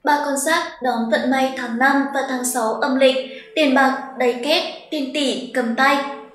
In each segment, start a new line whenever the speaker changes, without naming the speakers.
Ba con giáp đón vận may tháng 5 và tháng 6 âm lịch, tiền bạc đầy két, tiền tỷ cầm tay.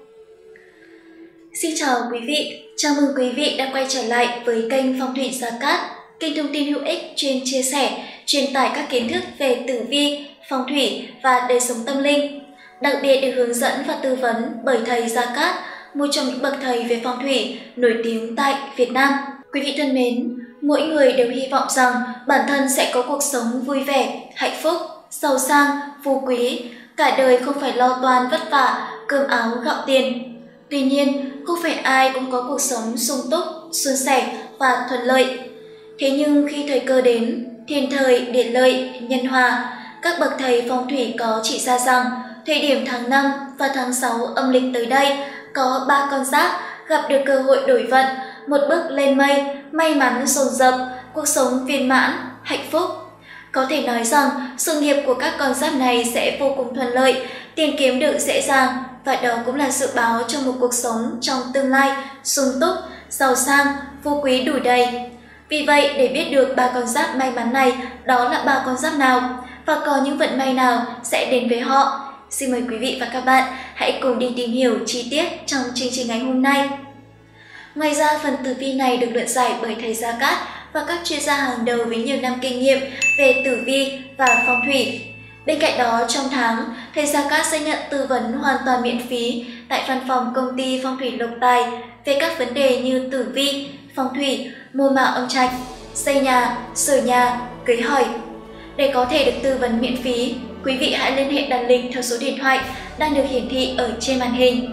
Xin chào quý vị, chào mừng quý vị đã quay trở lại với kênh Phong thủy Gia Cát, kênh thông tin hữu ích chuyên chia sẻ, truyền tải các kiến thức về tử vi, phong thủy và đời sống tâm linh. Đặc biệt được hướng dẫn và tư vấn bởi thầy Gia Cát, một trong những bậc thầy về phong thủy nổi tiếng tại Việt Nam. Quý vị thân mến, mỗi người đều hy vọng rằng bản thân sẽ có cuộc sống vui vẻ, hạnh phúc, giàu sang, phú quý, cả đời không phải lo toan vất vả, cơm áo gạo tiền. Tuy nhiên, không phải ai cũng có cuộc sống sung túc, suôn sẻ và thuận lợi. Thế nhưng khi thời cơ đến, thiên thời, địa lợi, nhân hòa, các bậc thầy phong thủy có chỉ ra rằng thời điểm tháng 5 và tháng 6 âm lịch tới đây có 3 con giáp gặp được cơ hội đổi vận, một bước lên mây, may mắn dồn dập, cuộc sống viên mãn, hạnh phúc. Có thể nói rằng sự nghiệp của các con giáp này sẽ vô cùng thuận lợi, tiền kiếm được dễ dàng và đó cũng là dự báo cho một cuộc sống trong tương lai sung túc, giàu sang, phú quý đủ đầy. Vì vậy, để biết được 3 con giáp may mắn này đó là 3 con giáp nào và có những vận may nào sẽ đến với họ, xin mời quý vị và các bạn hãy cùng đi tìm hiểu chi tiết trong chương trình ngày hôm nay. Ngoài ra, phần tử vi này được luận giải bởi thầy Gia Cát và các chuyên gia hàng đầu với nhiều năm kinh nghiệm về tử vi và phong thủy. Bên cạnh đó, trong tháng, thầy Gia Cát sẽ nhận tư vấn hoàn toàn miễn phí tại văn phòng công ty Phong thủy Lộc Tài về các vấn đề như tử vi, phong thủy, mô mã âm trạch, xây nhà, sửa nhà, cưới hỏi. Để có thể được tư vấn miễn phí, quý vị hãy liên hệ đặt lịch theo số điện thoại đang được hiển thị ở trên màn hình.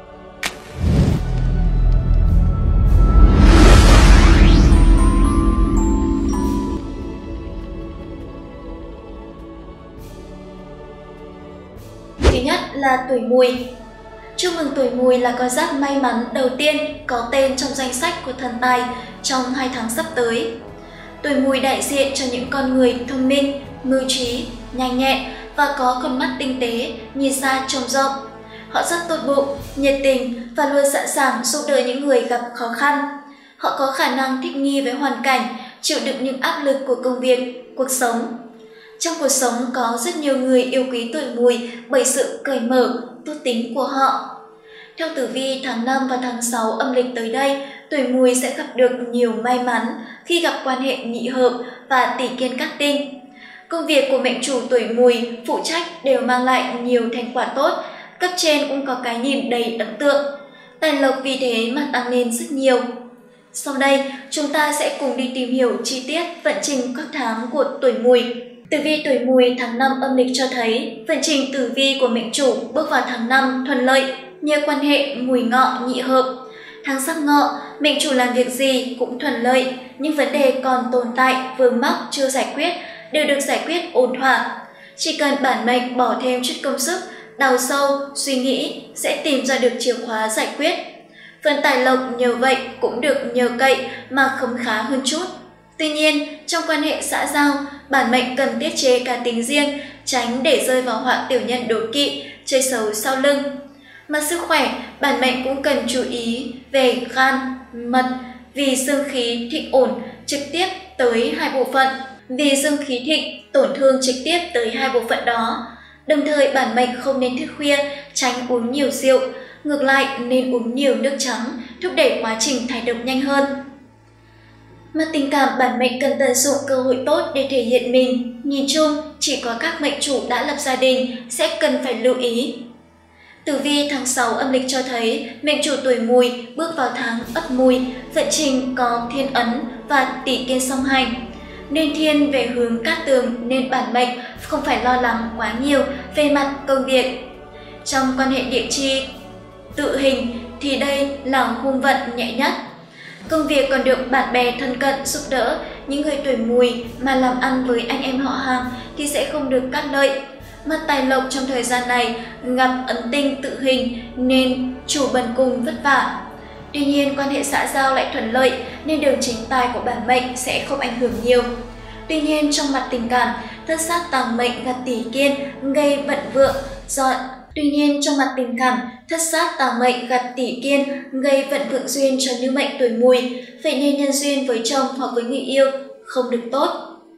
Thứ nhất là tuổi Mùi. Chúc mừng tuổi Mùi là con giáp may mắn đầu tiên có tên trong danh sách của thần tài trong 2 tháng sắp tới. Tuổi Mùi đại diện cho những con người thông minh, mưu trí, nhanh nhẹn và có con mắt tinh tế, nhìn xa trông rộng. Họ rất tốt bụng, nhiệt tình và luôn sẵn sàng giúp đỡ những người gặp khó khăn. Họ có khả năng thích nghi với hoàn cảnh, chịu đựng những áp lực của công việc, cuộc sống. Trong cuộc sống có rất nhiều người yêu quý tuổi Mùi bởi sự cởi mở, tốt tính của họ. Theo tử vi tháng 5 và tháng 6 âm lịch tới đây, tuổi Mùi sẽ gặp được nhiều may mắn khi gặp quan hệ nhị hợp và tỷ kiên cát tinh. Công việc của mệnh chủ tuổi Mùi phụ trách đều mang lại nhiều thành quả tốt, cấp trên cũng có cái nhìn đầy ấn tượng. Tài lộc vì thế mà tăng lên rất nhiều. Sau đây, chúng ta sẽ cùng đi tìm hiểu chi tiết vận trình các tháng của tuổi Mùi. Tử vi tuổi Mùi tháng 5 âm lịch cho thấy vận trình tử vi của mệnh chủ bước vào tháng 5 thuận lợi nhờ quan hệ Mùi Ngọ nhị hợp. Tháng Giáp Ngọ, mệnh chủ làm việc gì cũng thuận lợi, nhưng vấn đề còn tồn tại vướng mắc chưa giải quyết đều được giải quyết ổn thỏa. Chỉ cần bản mệnh bỏ thêm chút công sức, đào sâu, suy nghĩ sẽ tìm ra được chìa khóa giải quyết. Phần tài lộc nhờ vậy cũng được nhờ cậy mà khấm khá hơn chút. Tuy nhiên, trong quan hệ xã giao, bản mệnh cần tiết chế cá tính riêng, tránh để rơi vào họa tiểu nhân đố kỵ, chơi xấu sau lưng. Mà sức khỏe, bản mệnh cũng cần chú ý về gan, mật, vì dương khí thịnh ổn trực tiếp tới hai bộ phận. Vì dương khí thịnh tổn thương trực tiếp tới hai bộ phận đó. Đồng thời bản mệnh không nên thức khuya, tránh uống nhiều rượu, ngược lại nên uống nhiều nước trắng, thúc đẩy quá trình thải độc nhanh hơn. Mà tình cảm, bản mệnh cần tận dụng cơ hội tốt để thể hiện mình. Nhìn chung, chỉ có các mệnh chủ đã lập gia đình sẽ cần phải lưu ý. Tử vi tháng 6 âm lịch cho thấy mệnh chủ tuổi Mùi bước vào tháng Ất Mùi, vận trình có thiên ấn và tỷ kiên song hành. Nên thiên về hướng cát tường nên bản mệnh không phải lo lắng quá nhiều về mặt công việc. Trong quan hệ địa chi tự hình thì đây là hung vận nhẹ nhất. Công việc còn được bạn bè thân cận giúp đỡ, những người tuổi Mùi mà làm ăn với anh em họ hàng thì sẽ không được cát lợi. Mà tài lộc trong thời gian này gặp ấn tinh tự hình nên chủ bần cùng vất vả. Tuy nhiên, quan hệ xã giao lại thuận lợi nên đường chính tài của bản mệnh sẽ không ảnh hưởng nhiều. Tuy nhiên, trong mặt tình cảm, thất sát tàng mệnh gặp tỷ kiên gây vận vượng duyên cho nữ mệnh tuổi Mùi, vậy nên nhân duyên với chồng hoặc với người yêu không được tốt.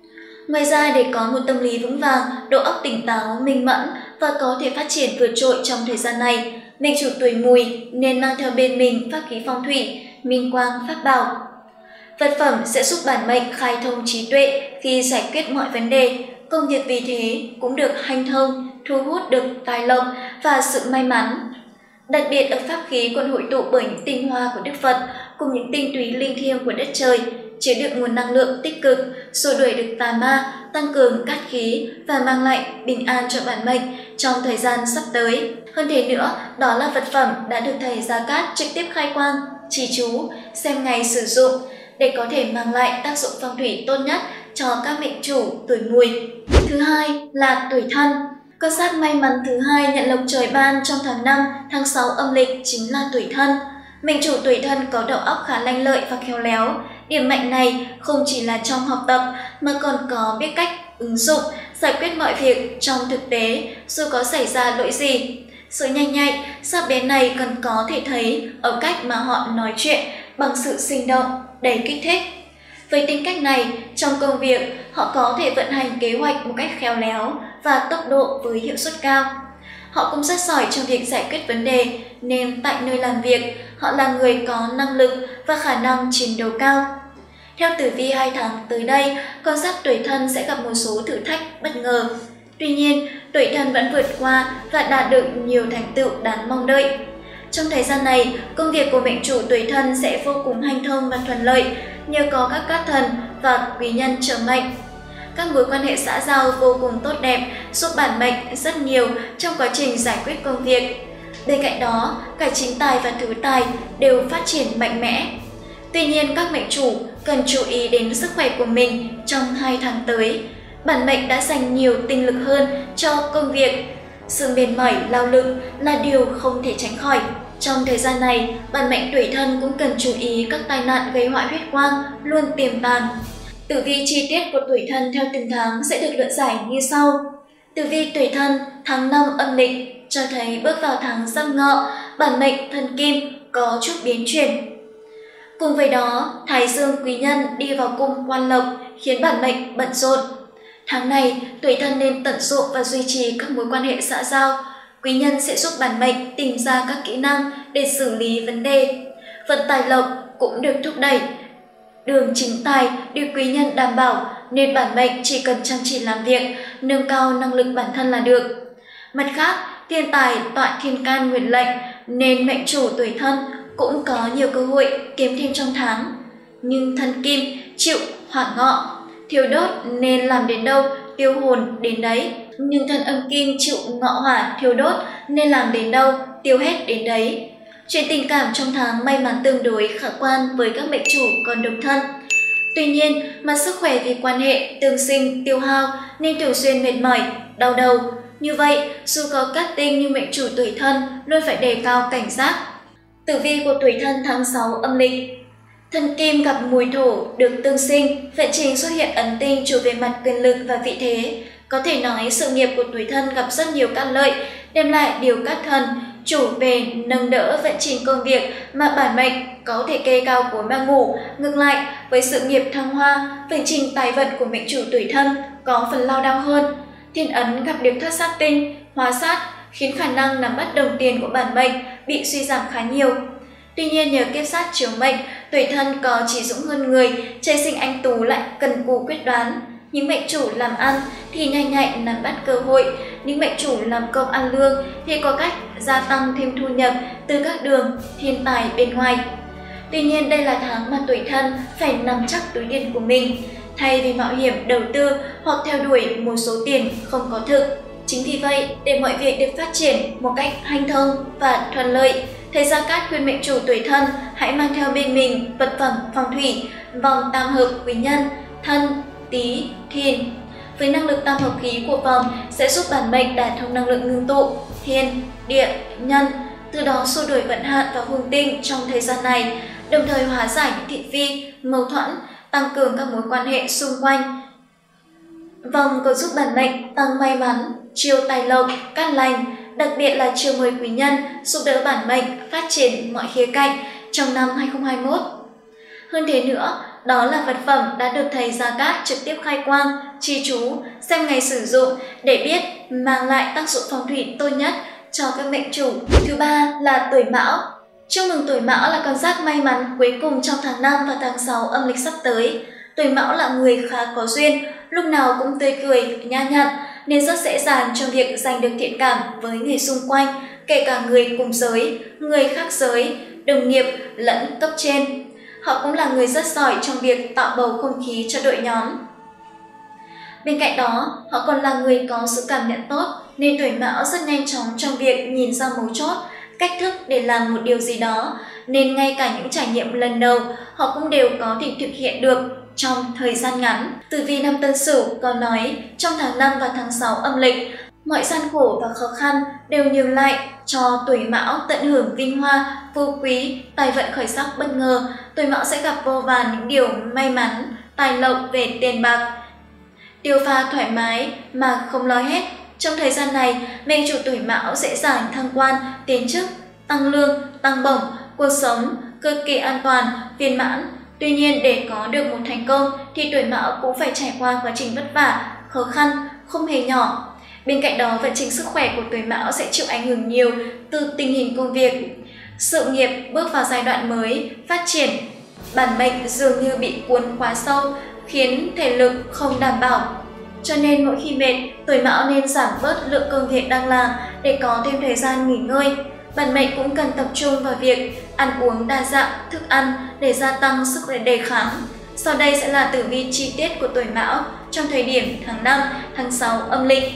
Ngoài ra, để có một tâm lý vững vàng, đầu óc tỉnh táo, minh mẫn và có thể phát triển vượt trội trong thời gian này, mệnh chủ tuổi Mùi nên mang theo bên mình pháp khí phong thủy, minh quang, pháp bảo. Vật phẩm sẽ giúp bản mệnh khai thông trí tuệ khi giải quyết mọi vấn đề, công việc vì thế cũng được hanh thông, thu hút được tài lộc và sự may mắn. Đặc biệt ở pháp khí còn hội tụ bởi những tinh hoa của Đức Phật cùng những tinh túy linh thiêng của đất trời, chứa đựng nguồn năng lượng tích cực, xua đuổi được tà ma, tăng cường cát khí và mang lại bình an cho bản mệnh trong thời gian sắp tới. Hơn thế nữa, đó là vật phẩm đã được thầy Gia Cát trực tiếp khai quang, trì chú, xem ngày sử dụng để có thể mang lại tác dụng phong thủy tốt nhất cho các mệnh chủ tuổi Mùi. Thứ hai là tuổi Thân. Con giáp may mắn thứ hai nhận lộc trời ban trong tháng 5, tháng 6 âm lịch chính là tuổi Thân. Mệnh chủ tuổi Thân có đầu óc khá lanh lợi và khéo léo. Điểm mạnh này không chỉ là trong học tập mà còn có biết cách ứng dụng, giải quyết mọi việc trong thực tế dù có xảy ra lỗi gì. Sự nhanh nhạy, sắc bén này còn có thể thấy ở cách mà họ nói chuyện bằng sự sinh động, đầy kích thích. Với tính cách này, trong công việc, họ có thể vận hành kế hoạch một cách khéo léo và tốc độ với hiệu suất cao. Họ cũng rất giỏi trong việc giải quyết vấn đề, nên tại nơi làm việc, họ là người có năng lực và khả năng chiến đấu cao. Theo tử vi 2 tháng tới đây, con giáp tuổi Thân sẽ gặp một số thử thách bất ngờ. Tuy nhiên, tuổi Thân vẫn vượt qua và đạt được nhiều thành tựu đáng mong đợi. Trong thời gian này, công việc của mệnh chủ tuổi Thân sẽ vô cùng hanh thông và thuận lợi nhờ có các cát thần và quý nhân trợ mệnh. Các mối quan hệ xã giao vô cùng tốt đẹp, giúp bản mệnh rất nhiều trong quá trình giải quyết công việc. Bên cạnh đó, cả chính tài và thứ tài đều phát triển mạnh mẽ. Tuy nhiên, các mệnh chủ cần chú ý đến sức khỏe của mình trong 2 tháng tới. Bản mệnh đã dành nhiều tinh lực hơn cho công việc. Sự mệt mỏi, lao lực là điều không thể tránh khỏi. Trong thời gian này, bản mệnh tuổi Thân cũng cần chú ý các tai nạn gây họa huyết quang luôn tiềm tàng. Tử vi chi tiết của tuổi Thân theo từng tháng sẽ được luận giải như sau. Tử vi tuổi Thân tháng 5 âm lịch cho thấy bước vào tháng Giáp Ngọ, bản mệnh Thân Kim có chút biến chuyển. Cùng với đó, Thái Dương quý nhân đi vào cung Quan Lộc khiến bản mệnh bận rộn. Tháng này, tuổi Thân nên tận dụng và duy trì các mối quan hệ xã giao. Quý nhân sẽ giúp bản mệnh tìm ra các kỹ năng để xử lý vấn đề. Vận tài lộc cũng được thúc đẩy. Đường chính tài được quý nhân đảm bảo nên bản mệnh chỉ cần chăm chỉ làm việc, nâng cao năng lực bản thân là được. Mặt khác, thiên tài tọa thiên can nguyệt lệnh nên mệnh chủ tuổi Thân cũng có nhiều cơ hội kiếm thêm trong tháng. Nhưng Thân Kim chịu hỏa ngọ, thiêu đốt nên làm đến đâu tiêu hồn đến đấy. Nhưng Thân Âm Kim chịu ngọ hỏa thiêu đốt nên làm đến đâu tiêu hết đến đấy. Chuyện tình cảm trong tháng may mắn tương đối khả quan với các mệnh chủ còn độc thân. Tuy nhiên, mặt sức khỏe vì quan hệ tương sinh tiêu hao nên thường xuyên mệt mỏi, đau đầu. Như vậy, dù có cát tinh nhưng mệnh chủ tuổi Thân luôn phải đề cao cảnh giác. Tử vi của tuổi Thân tháng 6 âm lịch. Thân Kim gặp mùi thổ được tương sinh, vận trình xuất hiện ấn tinh chủ về mặt quyền lực và vị thế. Có thể nói sự nghiệp của tuổi Thân gặp rất nhiều cát lợi, đem lại điều cát thần, chủ về nâng đỡ vận trình công việc mà bản mệnh có thể kê cao của mang ngủ. Ngược lại, với sự nghiệp thăng hoa, vận trình tài vận của mệnh chủ tuổi Thân có phần lao đao hơn. Thiên ấn gặp được thất sát tinh, hóa sát khiến khả năng nắm bắt đồng tiền của bản mệnh bị suy giảm khá nhiều. Tuy nhiên nhờ kiếp sát chiếu mệnh, tuổi Thân có chỉ dũng hơn người, trời sinh anh tú lại cần cù quyết đoán. Những mệnh chủ làm ăn thì nhanh nhạy nắm bắt cơ hội, những mệnh chủ làm công ăn lương thì có cách gia tăng thêm thu nhập từ các đường thiên tài bên ngoài. Tuy nhiên đây là tháng mà tuổi Thân phải nắm chắc túi tiền của mình, thay vì mạo hiểm đầu tư hoặc theo đuổi một số tiền không có thực. Chính vì vậy, để mọi việc được phát triển một cách hanh thông và thuận lợi, thầy Gia Cát khuyên mệnh chủ tuổi Thân hãy mang theo bên mình vật phẩm phong thủy, vòng tam hợp quý nhân Thân, Tý, Thìn. Với năng lực tam hợp khí của vòng sẽ giúp bản mệnh đạt thông năng lượng ngưng tụ, thiên, địa, nhân, từ đó xua đuổi vận hạn và hung tinh trong thời gian này, đồng thời hóa giải những thị phi, mâu thuẫn, tăng cường các mối quan hệ xung quanh. Vòng còn giúp bản mệnh tăng may mắn, chiêu tài lộc, cát lành, đặc biệt là chiêu mời quý nhân, giúp đỡ bản mệnh phát triển mọi khía cạnh trong năm 2021. Hơn thế nữa, đó là vật phẩm đã được thầy Gia Cát trực tiếp khai quang, chi chú, xem ngày sử dụng để biết mang lại tác dụng phong thủy tốt nhất cho các mệnh chủ. Thứ ba là tuổi Mão. Chúc mừng tuổi Mão là con giáp may mắn cuối cùng trong tháng 5 và tháng 6 âm lịch sắp tới. Tuổi Mão là người khá có duyên, lúc nào cũng tươi cười, nhã nhặn nên rất dễ dàng trong việc giành được thiện cảm với người xung quanh, kể cả người cùng giới, người khác giới, đồng nghiệp lẫn cấp trên. Họ cũng là người rất giỏi trong việc tạo bầu không khí cho đội nhóm. Bên cạnh đó, họ còn là người có sự cảm nhận tốt nên tuổi Mão rất nhanh chóng trong việc nhìn ra mấu chốt, cách thức để làm một điều gì đó, nên ngay cả những trải nghiệm lần đầu họ cũng đều có thể thực hiện được trong thời gian ngắn. Tử vi năm Tân Sửu có nói trong tháng 5 và tháng 6 âm lịch, mọi gian khổ và khó khăn đều nhường lại cho tuổi Mão tận hưởng vinh hoa, phú quý, tài vận khởi sắc bất ngờ. Tuổi Mão sẽ gặp vô vàn những điều may mắn, tài lộc về tiền bạc, tiêu pha thoải mái mà không lo hết. Trong thời gian này, mệnh chủ tuổi Mão dễ dàng thăng quan, tiến chức, tăng lương, tăng bổng, cuộc sống cực kỳ an toàn, viên mãn. Tuy nhiên, để có được một thành công thì tuổi Mão cũng phải trải qua quá trình vất vả, khó khăn, không hề nhỏ. Bên cạnh đó, vận trình sức khỏe của tuổi Mão sẽ chịu ảnh hưởng nhiều từ tình hình công việc. Sự nghiệp bước vào giai đoạn mới, phát triển. Bản mệnh dường như bị cuốn quá sâu, khiến thể lực không đảm bảo. Cho nên mỗi khi mệt, tuổi Mão nên giảm bớt lượng công việc đang làm để có thêm thời gian nghỉ ngơi. Bản mệnh cũng cần tập trung vào việc ăn uống đa dạng thức ăn để gia tăng sức đề kháng. Sau đây sẽ là tử vi chi tiết của tuổi Mão trong thời điểm tháng 5, tháng 6 âm lịch.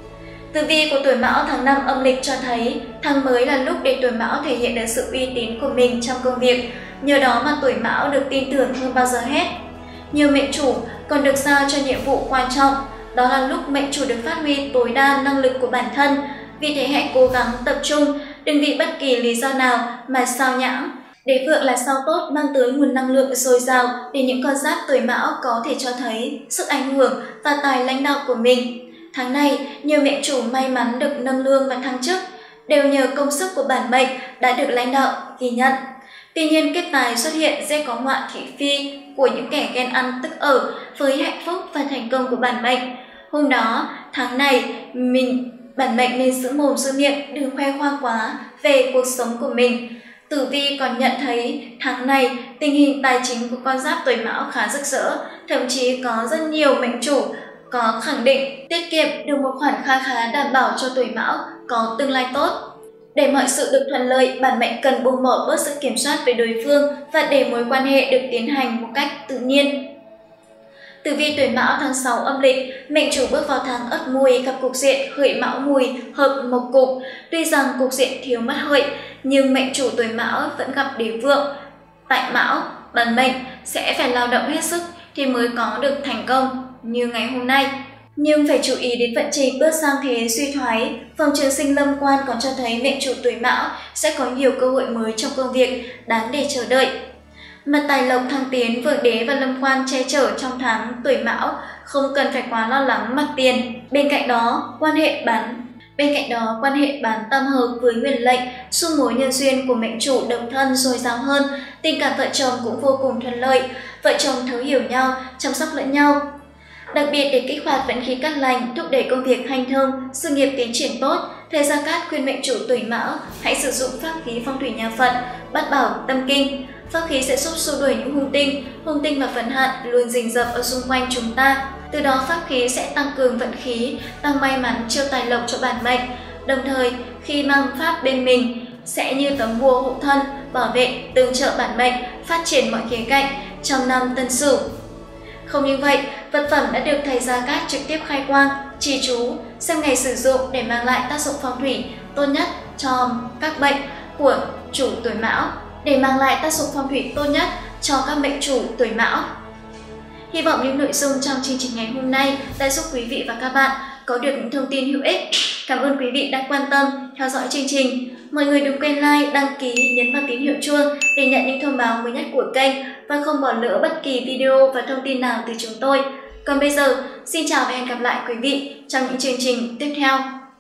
Tử vi của tuổi Mão tháng 5 âm lịch cho thấy tháng mới là lúc để tuổi Mão thể hiện được sự uy tín của mình trong công việc. Nhờ đó mà tuổi Mão được tin tưởng hơn bao giờ hết. Nhiều mệnh chủ còn được giao cho nhiệm vụ quan trọng, đó là lúc mệnh chủ được phát huy tối đa năng lực của bản thân. Vì thế hãy cố gắng tập trung, đừng vì bất kỳ lý do nào mà sao nhãng. Đế vượng là sao tốt mang tới nguồn năng lượng dồi dào để những con giáp tuổi Mão có thể cho thấy sức ảnh hưởng và tài lãnh đạo của mình. Tháng này, nhiều mệnh chủ may mắn được nâng lương và thăng chức, đều nhờ công sức của bản mệnh đã được lãnh đạo ghi nhận. Tuy nhiên, kiếp tài xuất hiện sẽ có họa thị phi của những kẻ ghen ăn tức ở với hạnh phúc và thành công của bản mệnh. Hôm đó, tháng này, bản mệnh nên giữ mồm giữ miệng, đừng khoe khoang quá về cuộc sống của mình. Tử vi còn nhận thấy tháng này tình hình tài chính của con giáp tuổi Mão khá rực rỡ, thậm chí có rất nhiều mệnh chủ có khẳng định tiết kiệm được một khoản kha khá đảm bảo cho tuổi Mão có tương lai tốt. Để mọi sự được thuận lợi, bản mệnh cần buông bỏ bớt sự kiểm soát về đối phương và để mối quan hệ được tiến hành một cách tự nhiên. Tử vi tuổi Mão tháng 6 âm lịch, mệnh chủ bước vào tháng Ất Mùi gặp cục diện Hợi Mão Mùi hợp mộc cục. Tuy rằng cục diện thiếu mất Hợi, nhưng mệnh chủ tuổi Mão vẫn gặp đế vượng. Tại Mão, bản mệnh sẽ phải lao động hết sức thì mới có được thành công như ngày hôm nay. Nhưng phải chú ý đến vận trình bước sang thế suy thoái. Phòng trường sinh lâm quan còn cho thấy mệnh chủ tuổi Mão sẽ có nhiều cơ hội mới trong công việc đáng để chờ đợi. Mặt tài lộc thăng tiến, vượng đế và lâm quan che chở trong tháng tuổi Mão, không cần phải quá lo lắng mặt tiền. Bên cạnh đó, quan hệ bán tam hợp với nguyên lệnh, xu mối nhân duyên của mệnh chủ độc thân dồi dào hơn, tình cảm vợ chồng cũng vô cùng thuận lợi, vợ chồng thấu hiểu nhau, chăm sóc lẫn nhau. Đặc biệt để kích hoạt vận khí cát lành, thúc đẩy công việc hanh thông, sự nghiệp tiến triển tốt, thầy Gia Cát khuyên mệnh chủ tuổi Mão hãy sử dụng pháp khí phong thủy nhà Phật, bát bảo tâm kinh. Pháp khí sẽ giúp xua đuổi những hung tinh và phấn hạn luôn rình rập ở xung quanh chúng ta. Từ đó pháp khí sẽ tăng cường vận khí, tăng may mắn chiêu tài lộc cho bản mệnh. Đồng thời, khi mang pháp bên mình sẽ như tấm bùa hộ thân, bảo vệ, tương trợ bản mệnh, phát triển mọi khía cạnh trong năm Tân Sửu. Không như vậy, vật phẩm đã được thầy Gia Cát trực tiếp khai quang, chỉ chú, xem ngày sử dụng để mang lại tác dụng phong thủy tốt nhất cho các bệnh của chủ tuổi Mão, để mang lại tác dụng phong thủy tốt nhất cho các mệnh chủ tuổi Mão. Hy vọng những nội dung trong chương trình ngày hôm nay đã giúp quý vị và các bạn có được những thông tin hữu ích. Cảm ơn quý vị đã quan tâm theo dõi chương trình. Mọi người đừng quên like, đăng ký, nhấn vào tín hiệu chuông để nhận những thông báo mới nhất của kênh và không bỏ lỡ bất kỳ video và thông tin nào từ chúng tôi. Còn bây giờ, xin chào và hẹn gặp lại quý vị trong những chương trình tiếp theo.